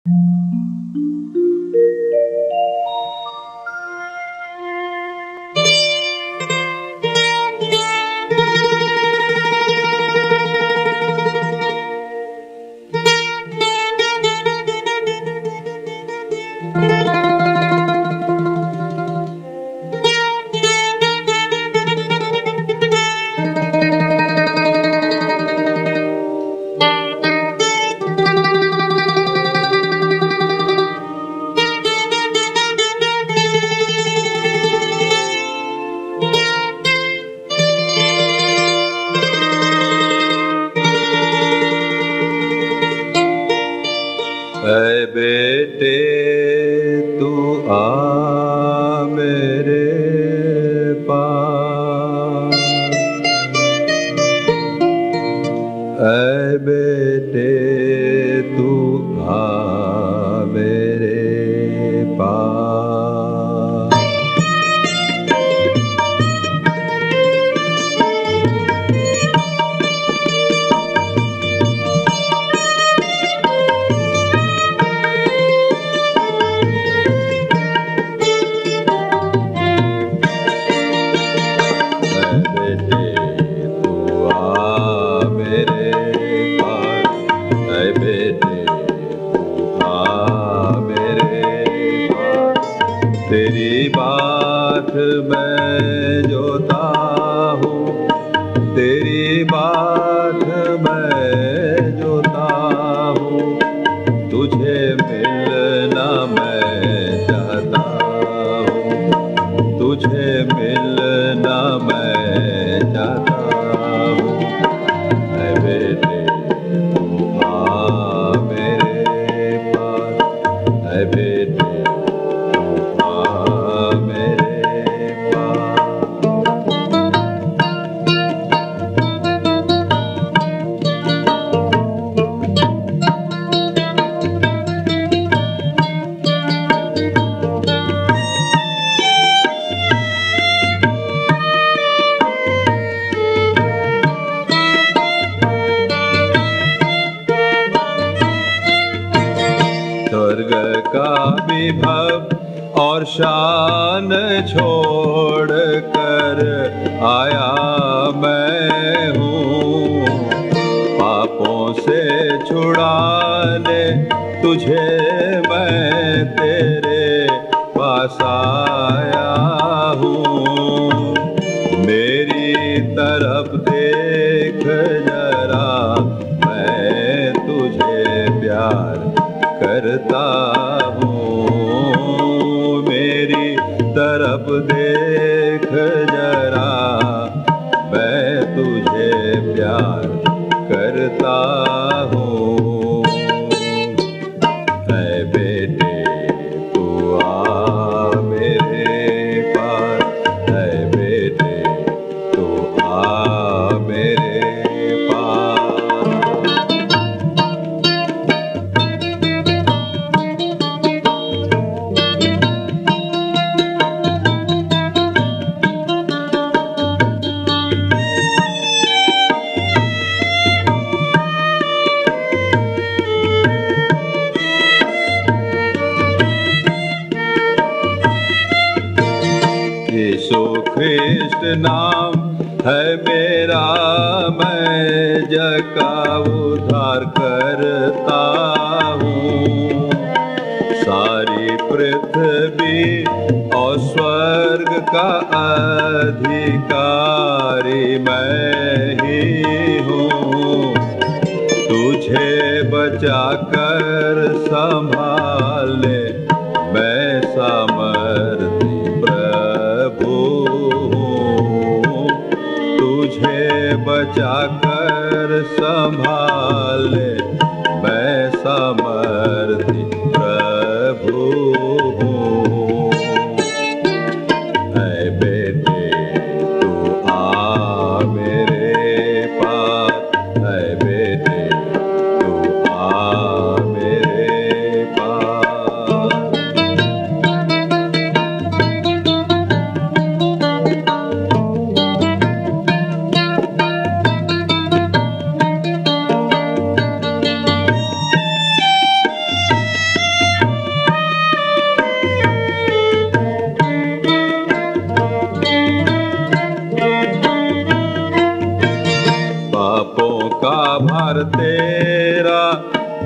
बेटे तू आ मेरे पास, ऐ बेटे तू आ मेरे पास। तेरी बात मैं जोता हूँ, तेरी बात मैं जोता हूँ, तुझे मिलना मैं चाहता हूँ, तुझे मिलना मैं चाहता हूँ। ऐ बेटे तू आ मेरे पास, ऐ बेटे स्वर्ग का विभव और शान छोड़ कर आया मैं हूँ, पापों से छुड़ाने तुझे मैं तेरे पास आया हूँ। मेरी तरफ देख जरा, मैं तुझे प्यार करता हूँ, मेरी तरफ देख जरा, मैं तुझे प्यार करता हूँ। ऐ बेटे तू आ मेरे पास, ऐ बेटे तू आ मेरे पास। यीशु ख्रिस्ट नाम है मेरा, मैं जग का उद्धार करता हूँ। सारी पृथ्वी और स्वर्ग का अधिकारी मैं ही हूँ, तुझे बचा कर संभाले मैं सामर्थी प्रभु हूँ, तुझे बचा कर संभाले मैं सामर्थी प्रभु हूँ। ऐ बेटे तू आ मेरे पास, ऐ बेटे तू आ मेरे पास।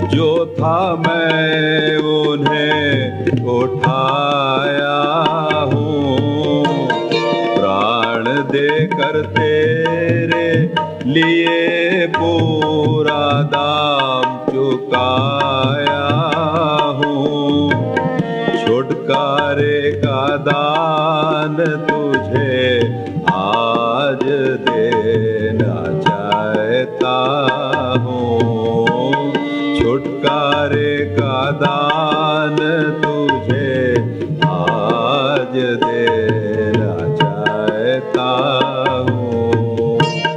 जो था मैं उन्हें उठाया हूँ, प्राण देकर तेरे लिए पूरा दाम चुकाया हूँ। छुटकारे का दान तुझे आज देना चाहता हूँ, छुटकारे का दान तुझे आज देना चाहता हूँ।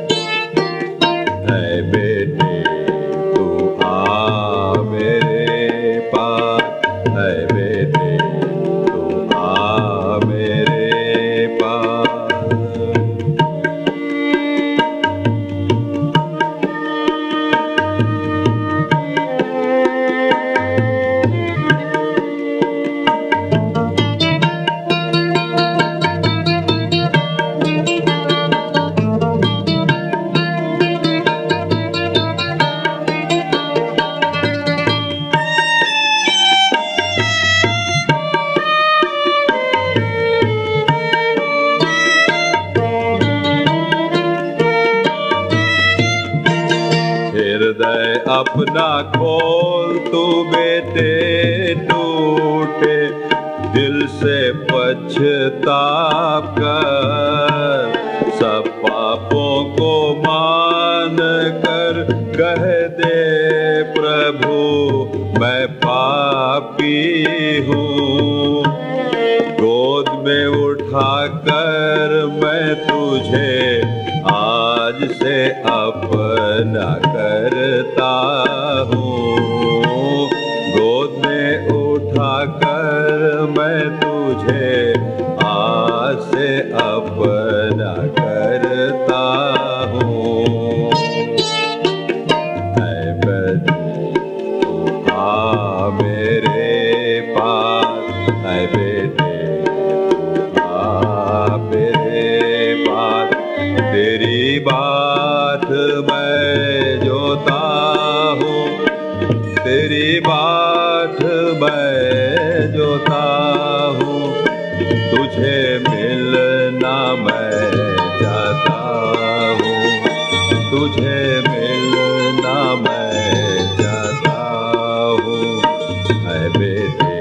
ऐ बेटे तू आ मेरे पास, ऐ बेटे तू आ मेरे पास। हृदय अपना खोल तू बेटे, टूटे दिल से पछताप कर, सब पापों को मान कर कह दे प्रभु मैं पापी हूँ। गोद में उठा कर मैं तुझे आज से अपना करता हूँ, गोद में उठा कर मैं तुझे आज से अपना करता हूँ। ऐ बेटे तू आ मेरे पास, ऐ बेटे तू आ मेरे पास। तेरी बात मैं जोता हूँ, तेरी बात मैं जोता हूँ, तुझे मिलना मैं चाहता हूँ, तुझे मिलना मैं चाहता हूँ। ऐ बेटे